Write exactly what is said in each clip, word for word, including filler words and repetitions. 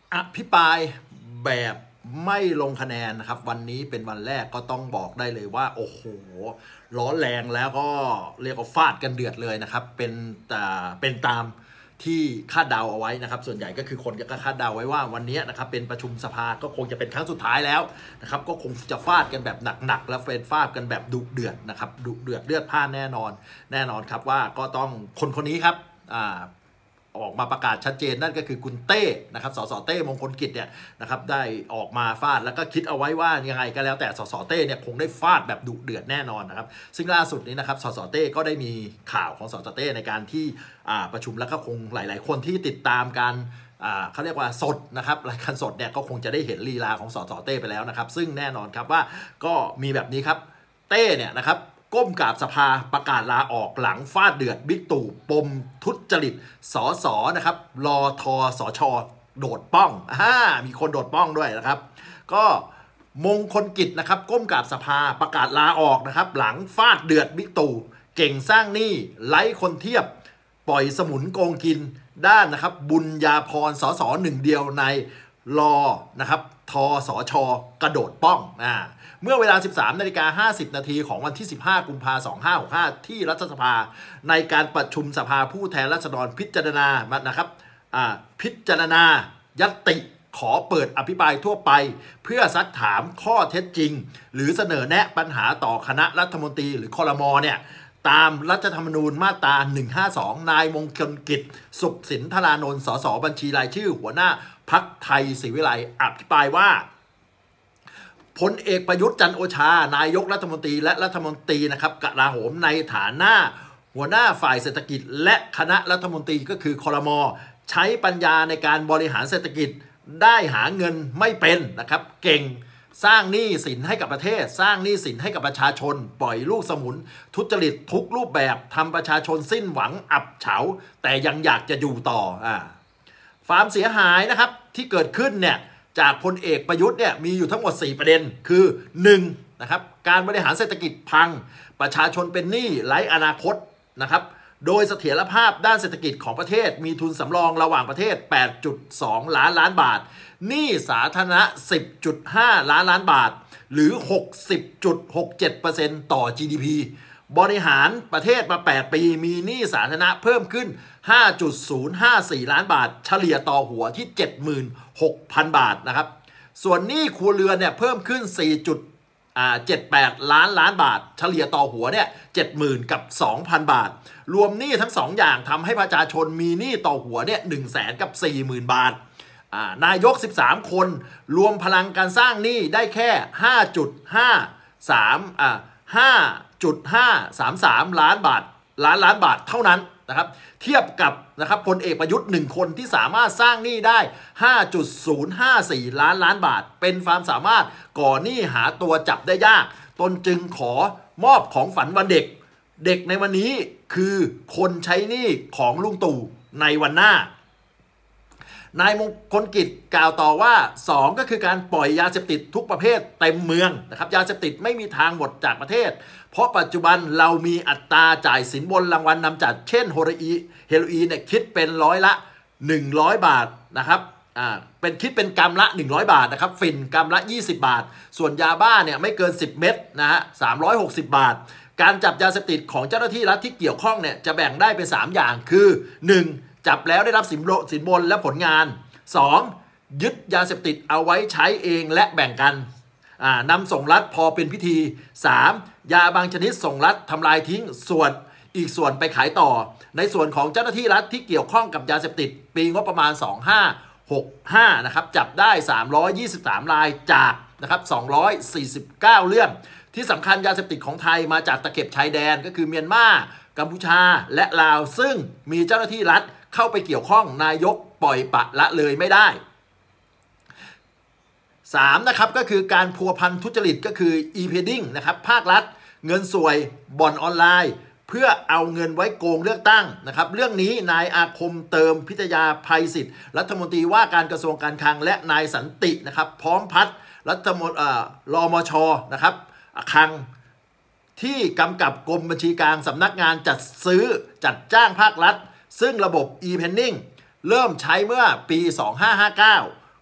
อภิปรายแบบไม่ลงคะแนนนะครับวันนี้เป็นวันแรกก็ต้องบอกได้เลยว่าโอ้โหร้อนแรงแล้วก็เรียกว่าฟาดกันเดือดเลยนะครับเป็นแต่เป็นตามที่คาดเดาเอาไว้นะครับส่วนใหญ่ก็คือคนก็คาดเดาไว้ว่าวันนี้นะครับเป็นประชุมสภาก็คงจะเป็นครั้งสุดท้ายแล้วนะครับก็คงจะฟาดกันแบบหนักๆและเฟรนฟาดกันแบบดุเดือดนะครับดุเดือดเลือดพล่านแน่นอนแน่นอนครับว่าก็ต้องคนคนนี้ครับอ่าออกมาประกาศชัดเจนนั่นก็คือคุณเต้นะครับสสเต้มงคลกิจเนี่ยนะครับได้ออกมาฟาดแล้วก็คิดเอาไว้ว่ายังไงก็แล้วแต่สสเต้เนี่ยคงได้ฟาดแบบดุเดือดแน่นอนนะครับซึ่งล่าสุดนี้นะครับสสเต้ก็ได้มีข่าวของสสเต้ในการที่ประชุมแล้วก็คงหลายๆคนที่ติดตามการเขาเรียกว่าสดนะครับรายการสดเนี่ยก็คงจะได้เห็นลีลาของสสเต้ไปแล้วนะครับซึ่งแน่นอนครับว่าก็มีแบบนี้ครับเต้เนี่ยนะครับก้มกราบสภาประกาศลาออกหลังฟาดเดือดบิ๊กตู่ปมทุจริตสสนะครับรอทอสชโดดป้องอ่ามีคนโดดป้องด้วยนะครับก็มงคลกิจนะครับก้มกราบสภาประกาศลาออกนะครับหลังฟาดเดือดบิ๊กตู่เก่งสร้างหนี้ไร้คนเทียบปล่อยสมุนโกงกินด้านนะครับบุญญาพรสสหนึ่งเดียวในรอนะครับทอสชกระโดดป้องอ่าเมื่อเวลา สิบสามนาฬิกาห้าสิบนาทีของวันที่ สิบห้ากุมภาพันธ์สองพันห้าร้อยหกสิบห้าที่รัฐสภาในการประชุมสภาผู้แทนราษฎรพิจารณานะครับพิจารณาญัตติขอเปิดอภิปรายทั่วไปเพื่อซักถามข้อเท็จจริงหรือเสนอแนะปัญหาต่อคณะรัฐมนตรีหรือครม.เนี่ยตามรัฐธรรมนูญมาตราหนึ่งห้าสองนายมงคลกิจสุขสินธารานนท์สสบัญชีรายชื่อหัวหน้าพรรคไทยศรีวิไลย์อภิปรายว่าพลเอกประยุทธ์จันทร์โอชานายกรัฐมนตรีและรัฐมนตรีนะครับกลาโหมในฐานะหัวหน้าฝ่ายเศรษฐกิจและคณะรัฐมนตรีก็คือครม.ใช้ปัญญาในการบริหารเศรษฐกิจได้หาเงินไม่เป็นนะครับเก่งสร้างหนี้สินให้กับประเทศสร้างหนี้สินให้กับประชาชนปล่อยลูกสมุนทุจริตทุกรูปแบบทำประชาชนสิ้นหวังอับเฉาแต่ยังอยากจะอยู่ต่ออ่าความเสียหายนะครับที่เกิดขึ้นเนี่ยจากพลเอกประยุทธ์เนี่ยมีอยู่ทั้งหมดสี่ประเด็นคือหนึ่งนะครับการบริหารเศรษฐกิจพังประชาชนเป็นหนี้ไร้อนาคตนะครับโดยเสถียรภาพด้านเศรษฐกิจของประเทศมีทุนสำรองระหว่างประเทศ แปดจุดสอง ล้านล้านบาทหนี้สาธารณะ สิบจุดห้า ล้านล้านบาทหรือ หกสิบจุดหกเจ็ดเปอร์เซ็นต์ ต่อ จี ดี พี บริหารประเทศมาแปดปีมีหนี้สาธารณะเพิ่มขึ้น ห้าจุดศูนย์ห้าสี่ ล้านบาทเฉลี่ยต่อหัวที่ เจ็ดหมื่นหกพัน บาทนะครับส่วนหนี้ครัวเรือนเนี่ยเพิ่มขึ้น สี่จุดเจ็ดแปด ล้านล้านบาทเฉลี่ยต่อหัวเนี่ย เจ็ดหมื่น กับ สองพัน บาทรวมหนี้ทั้งสองอย่างทำให้ประชาชนมีหนี้ต่อหัวเนี่ย หนึ่งแสน กับ สี่หมื่น บาทนายกสิบสามคนรวมพลังการสร้างหนี้ได้แค่ ห้าจุดห้าสามอ่า ห้าจุดห้าสามสาม ล้านบาทล้านล้านบาทเท่านั้นนะครับเทียบกับนะครับพลเอกประยุทธ์หนึ่งคนที่สามารถสร้างหนี้ได้ ห้าจุดศูนย์ห้าสี่ ล้านล้านบาทเป็นความสามารถก่อหนี้หาตัวจับได้ยากตนจึงขอมอบของฝันวันเด็กเด็กในวันนี้คือคนใช้หนี้ของลุงตู่ในวันหน้านายมงคลกิจกล่าวต่อว่าสองก็คือการปล่อยยาเสพติดทุกประเภทเต็มเมืองนะครับยาเสพติดไม่มีทางหมดจากประเทศเพราะปัจจุบันเรามีอัตราจ่ายสินบนรางวัลนำจัดเช่นเฮโรอีเฮโรอีนเนี่ยคิดเป็นร้อยละหนึ่งร้อยบาทนะครับอ่าเป็นคิดเป็นกรัมละหนึ่งร้อยบาทนะครับฝิ่นกรัมละยี่สิบบาทส่วนยาบ้าเนี่ยไม่เกินสิบเม็ดนะฮะสามร้อยหกสิบบาทการจับยาเสพติดของเจ้าหน้าที่รัฐที่เกี่ยวข้องเนี่ยจะแบ่งได้เป็นสามอย่างคือหนึ่งจับแล้วได้รับสินสินบนและผลงานสองยึดยาเสพติดเอาไว้ใช้เองและแบ่งกันนำส่งรัฐพอเป็นพิธีสามยาบางชนิดส่งรัฐทำลายทิ้งส่วนอีกส่วนไปขายต่อในส่วนของเจ้าหน้าที่รัฐที่เกี่ยวข้องกับยาเสพติดปีงบประมาณสองพันห้าร้อยหกสิบห้านะครับจับได้สามร้อยยี่สิบสามรายจากนะครับสองร้อยสี่สิบเก้าเรื่องที่สำคัญยาเสพติดของไทยมาจากตะเข็บชายแดนก็คือเมียนมากัมพูชาและลาวซึ่งมีเจ้าหน้าที่รัฐเข้าไปเกี่ยวข้องนายกปล่อยปะละเลยไม่ได้สามนะครับก็คือการพัวพันทุจริตก็คือ e-pending นะครับภาครัฐเงินสวยบ่อนออนไลน์เพื่อเอาเงินไว้โกงเลือกตั้งนะครับเรื่องนี้นายอาคมเติมพิทยาภัยศิษย์รัฐมนตรีว่าการกระทรวงการคลังและนายสันตินะครับพร้อมพัฒน์รัฐมนตรีรมชนะครับคลังที่กำกับกรมบัญชีกลางสำนักงานจัดซื้อจัดจ้างภาครัฐซึ่งระบบ e-pending เริ่มใช้เมื่อปี สองพันห้าร้อยห้าสิบเก้า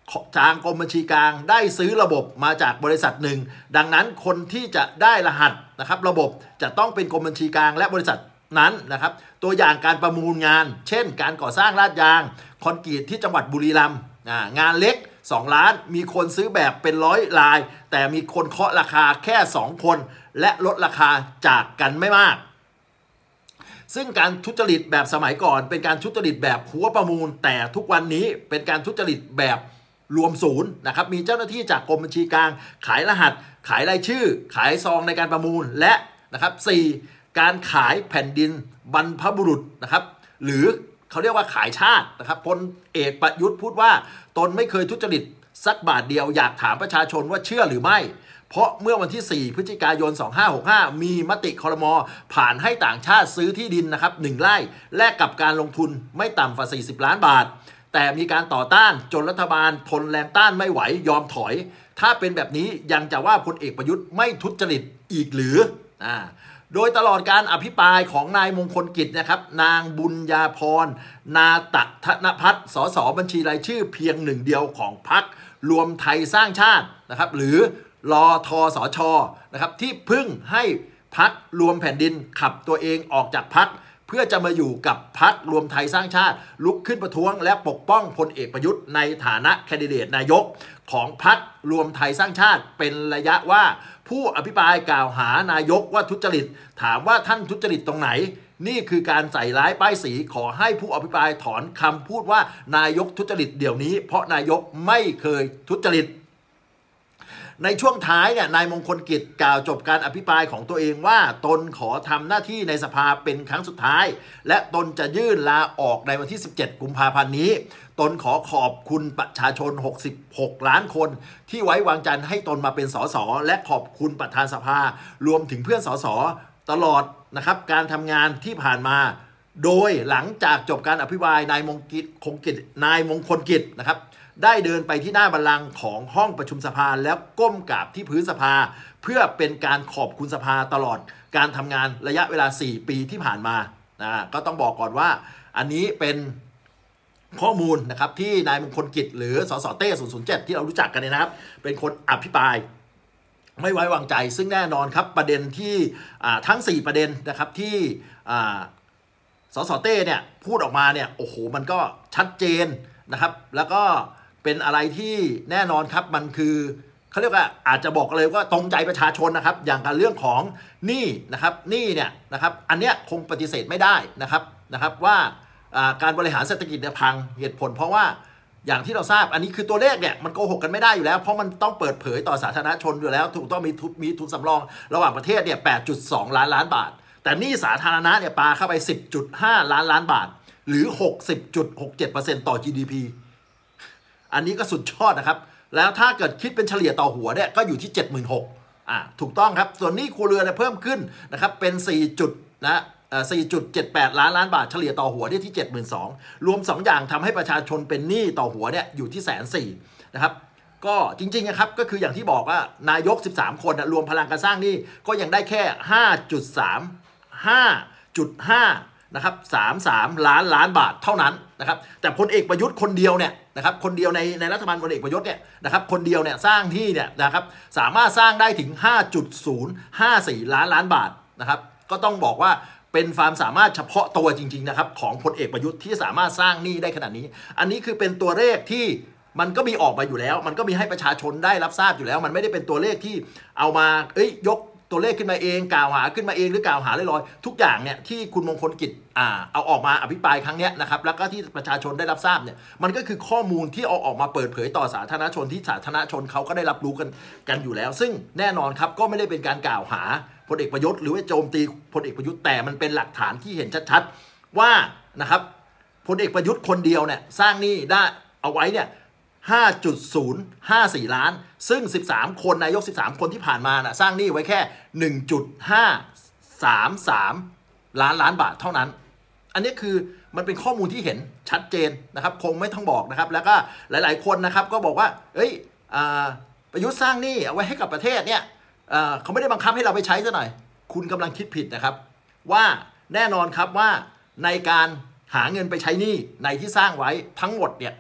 ทางกรมบัญชีกลางได้ซื้อระบบมาจากบริษัทหนึ่งดังนั้นคนที่จะได้รหัสนะครับระบบจะต้องเป็นกรมบัญชีกลางและบริษัทนั้นนะครับตัวอย่างการประมูลงานเช่นการก่อสร้างลาดยางคอนกรีตที่จังหวัดบุรีรัมย์งานเล็กสองล้านมีคนซื้อแบบเป็นร้อยรายแต่มีคนเคาะราคาแค่สองคนและลดราคาจากกันไม่มากซึ่งการทุจริตแบบสมัยก่อนเป็นการทุจริตแบบหัวประมูลแต่ทุกวันนี้เป็นการทุจริตแบบรวมศูนย์นะครับมีเจ้าหน้าที่จากกรมบัญชีกลางขายรหัสขายรายชื่อขายซองในการประมูลและนะครับสี่การขายแผ่นดินบรรพบุรุษนะครับหรือเขาเรียกว่าขายชาตินะครับพลเอกประยุทธ์พูดว่าตนไม่เคยทุจริตสักบาทเดียวอยากถามประชาชนว่าเชื่อหรือไม่เพราะเมื่อวันที่สี่พฤศจิกายนสองพันห้าร้อยหกสิบห้ามีมติครม.ผ่านให้ต่างชาติซื้อที่ดินนะครับหนึ่งไร่แลกกับการลงทุนไม่ต่ำกว่าสี่สิบล้านบาทแต่มีการต่อต้านจนรัฐบาลทนแรงต้านไม่ไหวยอมถอยถ้าเป็นแบบนี้ยังจะว่าพลเอกประยุทธ์ไม่ทุจริตอีกหรืออ่าโดยตลอดการอภิปรายของนายมงคลกิจนะครับนางบุญญาพรนาตธนพัฒน์สสบัญชีรายชื่อเพียงหนึ่งเดียวของพรรครวมไทยสร้างชาตินะครับหรือรอทอสชนะครับที่พึ่งให้พรรครวมแผ่นดินขับตัวเองออกจากพรรคเพื่อจะมาอยู่กับพรรครวมไทยสร้างชาติลุกขึ้นประท้วงและปกป้องพลเอกประยุทธ์ในฐานะแคนดิเดตนายกของพรรครวมไทยสร้างชาติเป็นระยะว่าผู้อภิปรายกล่าวหานายกว่าทุจริตถามว่าท่านทุจริตตรงไหนนี่คือการใส่ร้ายป้ายสีขอให้ผู้อภิปรายถอนคำพูดว่านายกทุจริตเดี๋ยวนี้เพราะนายกไม่เคยทุจริตในช่วงท้ายเนี่ยนายมงคลกิจกล่าวจบการอภิปรายของตัวเองว่าตนขอทำหน้าที่ในสภาเป็นครั้งสุดท้ายและตนจะยื่นลาออกในวันที่สิบเจ็ดกุมภาพันธ์นี้ตนขอขอบคุณประชาชนหกสิบหกล้านคนที่ไว้วางใจให้ตนมาเป็นสสและขอบคุณประธานสภารวมถึงเพื่อนสสตลอดนะครับการทำงานที่ผ่านมาโดยหลังจากจบการอภิปรายนายมงกิจคงกิจนายมงคลกิจนะครับได้เดินไปที่หน้าบัลลังก์ของห้องประชุมสภาแล้วก้มกราบที่พื้นสภาเพื่อเป็นการขอบคุณสภาตลอดการทำงานระยะเวลาสี่ปีที่ผ่านมานะก็ต้องบอกก่อนว่าอันนี้เป็นข้อมูลนะครับที่นายมงคลกิจหรือสสเต้ศูนย์ศูนย์เจ็ดที่เรารู้จักกันเนี่ยนะครับเป็นคนอภิปรายไม่ไว้วางใจซึ่งแน่นอนครับประเด็นที่ทั้งสี่ประเด็นนะครับที่สสเต้เนี่ยพูดออกมาเนี่ยโอ้โหมันก็ชัดเจนนะครับแล้วก็เป็นอะไรที่แน่นอนครับมันคือเขาเรียกว่าอาจจะบอกเลยว่าตรงใจประชาชนนะครับอย่างการเรื่องของหนี้นะครับหนี้เนี่ยนะครับอันเนี้ยคงปฏิเสธไม่ได้นะครับนะครับว่าการบริหารเศรษฐกิจเนี่ยพังเหตุผลเพราะว่าอย่างที่เราทราบอันนี้คือตัวเลขเนี่ยมันโกหกกันไม่ได้อยู่แล้วเพราะมันต้องเปิดเผยต่อสาธารณชนอยู่แล้วถูกต้องมีทุนมีทุนสำรองระหว่างประเทศเนี่ย แปดจุดสอง ล้านล้านบาทแต่หนี้สาธารณะเนี่ยปาเข้าไป สิบจุดห้า ล้านล้านบาทหรือ หกสิบจุดหกเจ็ดเปอร์เซ็นต์ ต่อ จี ดี พี อันนี้ก็สุดยอดนะครับแล้วถ้าเกิดคิดเป็นเฉลี่ยต่อหัวเนี่ยก็อยู่ที่ เจ็ดหมื่นหกพัน อ่าถูกต้องครับส่วนหนี้ครัวเรือนเนี่ยเพิ่มขึ้นนะครับเป็นสี่จุดนะสี่จุดเจ็ดแปด ล้านล้านบาทเฉลี่ยต่อหัวเนี่ยที่ เจ็ดหมื่นสองพัน รวมสองอย่างทำให้ประชาชนเป็นหนี้ต่อหัวเนี่ยอยู่ที่ หนึ่งแสนสี่หมื่น นะครับก็จริงๆนะครับก็คืออย่างที่บอกว่านายกสิบสามคนรวมพลังการสร้างหนี้ก็ยังได้แค่ ห้าจุดสาม ห้าจุดห้า นะครับสามสิบสามล้านล้านบาทเท่านั้นนะครับแต่พลเอกประยุทธ์คนเดียวเนี่ยนะครับคนเดียวในในรัฐบาลพลเอกประยุทธ์เนี่ยนะครับคนเดียวเนี่ยสร้างที่เนี่ยนะครับสามารถสร้างได้ถึง ห้าจุดศูนย์ห้าสี่ ล้านล้านบาทนะครับก็ต้องบอกว่าเป็นความสามารถเฉพาะตัวจริงๆนะครับของพลเอกประยุทธ์ที่สามารถสร้างหนี้ได้ขนาดนี้อันนี้คือเป็นตัวเลขที่มันก็มีออกมาอยู่แล้วมันก็มีให้ประชาชนได้รับทราบอยู่แล้วมันไม่ได้เป็นตัวเลขที่เอามาเอ้ยยกตัวเลขขึ้นมาเองกล่าวหาขึ้นมาเองหรือกล่าวหาลอยๆทุกอย่างเนี่ยที่คุณมงคลกิจอ่าเอาออกมาอภิปรายครั้งนี้นะครับแล้วก็ที่ประชาชนได้รับทราบเนี่ยมันก็คือข้อมูลที่เอาออกมาเปิดเผยต่อสาธารณชนที่สาธารณชนเขาก็ได้รับรู้กันกันอยู่แล้วซึ่งแน่นอนครับก็ไม่ได้เป็นการกล่าวหาพลเอกประยุทธ์หรือว่าโจมตีพลเอกประยุทธ์แต่มันเป็นหลักฐานที่เห็นชัดๆว่านะครับพลเอกประยุทธ์คนเดียวเนี่ยสร้างหนี้ได้เอาไว้เนี่ยห้าจุดศูนย์ห้าสี่ ล้านซึ่งสิบสามคนนายกสิบสามคนที่ผ่านมานะสร้างหนี้ไว้แค่ หนึ่งจุดห้าสามสาม ล้านล้านบาทเท่านั้นอันนี้คือมันเป็นข้อมูลที่เห็นชัดเจนนะครับคงไม่ต้องบอกนะครับแล้วก็หลายๆคนนะครับก็บอกว่าเอ้ยประยุทธ์สร้างหนี้เอาไว้ให้กับประเทศเนี่ยเขาไม่ได้บังคับให้เราไปใช้ซะหน่อยคุณกำลังคิดผิดนะครับว่าแน่นอนครับว่าในการหาเงินไปใช้หนี้ในที่สร้างไว้ทั้งหมดเนี่ย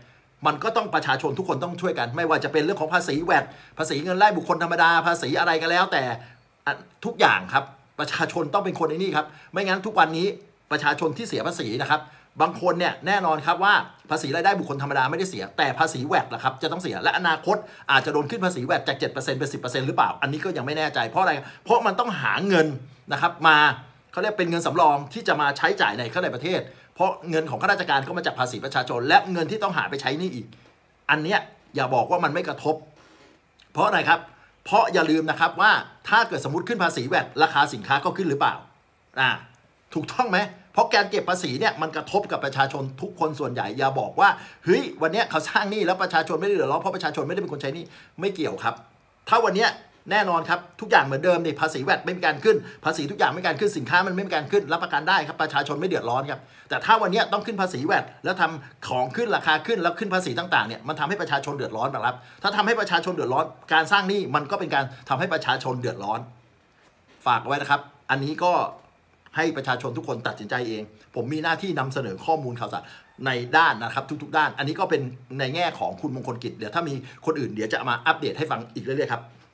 มันก็ต้องประชาชนทุกคนต้องช่วยกันไม่ว่าจะเป็นเรื่องของภาษีแวดภาษีเงินไล่บุคคลธรรมดาภาษีอะไรก็แล้วแต่ทุกอย่างครับประชาชนต้องเป็นคนในนี่ครับไม่งั้นทุกวันนี้ประชาชนที่เสียภาษีนะครับบางคนเนี่ยแน่นอนครับว่าภาษีรายได้บุคคลธรรมดาไม่ได้เสียแต่ภาษีแวดล่ะครับจะต้องเสียและอนาคตอาจจะโดนขึ้นภาษีแวดจาก เจ็ดเปอร์เซ็นต์ เป็น สิบเปอร์เซ็นต์ หรือเปล่าอันนี้ก็ยังไม่แน่ใจเพราะอะไรเพราะมันต้องหาเงินนะครับมาเขาเรียกเป็นเงินสำรองที่จะมาใช้จ่ายในข้างในประเทศเพราะเงินของข้าราชการก็มาจากภาษีประชาชนและเงินที่ต้องหาไปใช้นี่อีกอันเนี้ยอย่าบอกว่ามันไม่กระทบเพราะอะไรครับเพราะอย่าลืมนะครับว่าถ้าเกิดสมมติขึ้นภาษีแวดราคาสินค้าก็ขึ้นหรือเปล่าอ่าถูกต้องไหมเพราะการเก็บภาษีเนี่ยมันกระทบกับประชาชนทุกคนส่วนใหญ่อย่าบอกว่าเฮ้ยวันนี้เขาสร้างหนี้แล้วประชาชนไม่ได้เดือดร้อนเพราะประชาชนไม่ได้เป็นคนใช้หนี้ไม่เกี่ยวครับถ้าวันนี้แน่นอนครับทุกอย่างเหมือนเดิมนี่ภาษีแวดไม่มีการขึ้นภาษีทุกอย่างไม่มีการขึ้นสินค้ามันไม่มีการขึ้นรับประกันได้ครับประชาชนไม่เดือดร้อนครับแต่ถ้าวันนี้ต้องขึ้นภาษีแวดแล้วทำของขึ้นราคาขึ้นแล้วขึ้นภาษีต่างๆเนี่ยมันทำให้ประชาชนเดือดร้อนนะครับถ้าทำให้ประชาชนเดือดร้อนการสร้างหนี้มันก็เป็นการทำให้ประชาชนเดือดร้อนฝากไว้นะครับอันนี้ก็ให้ประชาชนทุกคนตัดสินใจเองผมมีหน้าที่นำเสนอข้อมูลข่าวสารในด้านนะครับทุกๆด้านอันนี้ก็เป็นในแง่ของคุณมงคลกิจเดี๋ยวถ้ามีคนอื่นเดี๋ยวจะมาอัปเดตให้ฟังอีกเรื่อยๆครับ